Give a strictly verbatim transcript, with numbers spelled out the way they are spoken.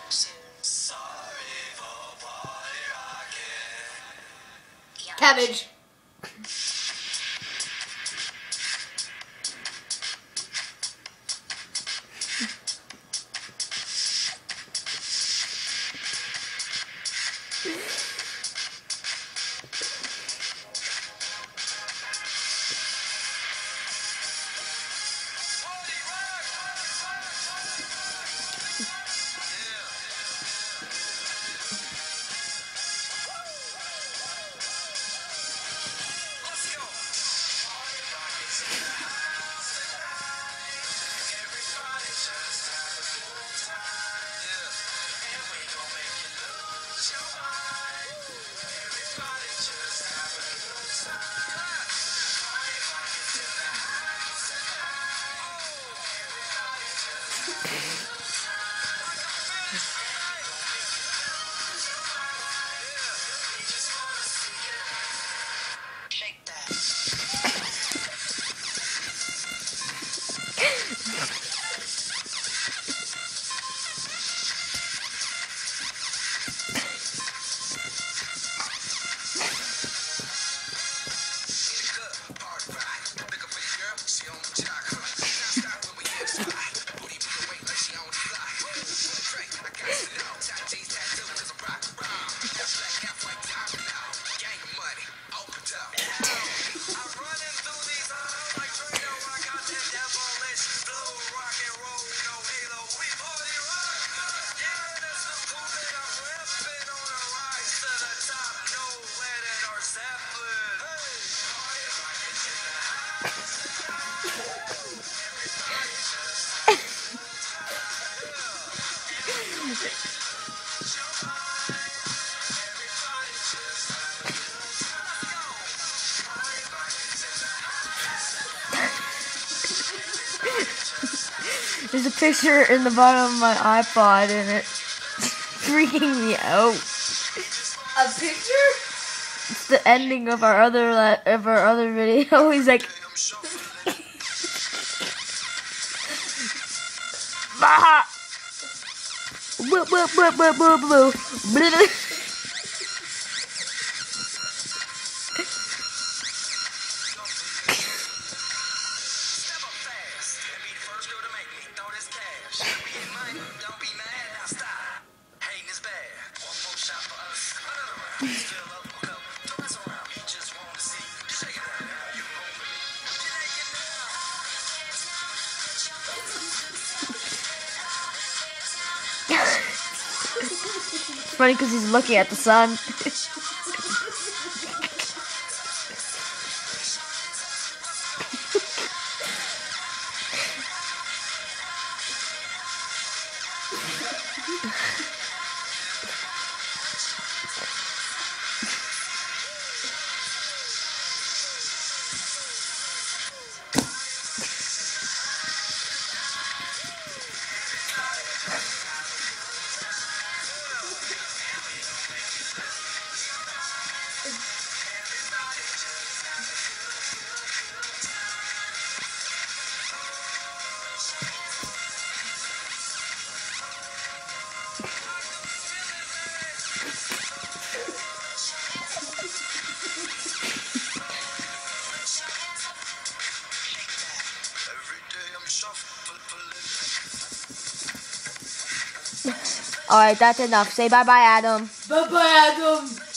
Cabbage. There's a picture in the bottom of my iPod and it's freaking me out. A picture? It's the ending of our other of our other video. He's like, bah! Boo, boo, boo, boo, boo, boo. It's funny because he's looking at the sun. Alright, that's enough. Say bye-bye, Adam. Bye-bye, Adam.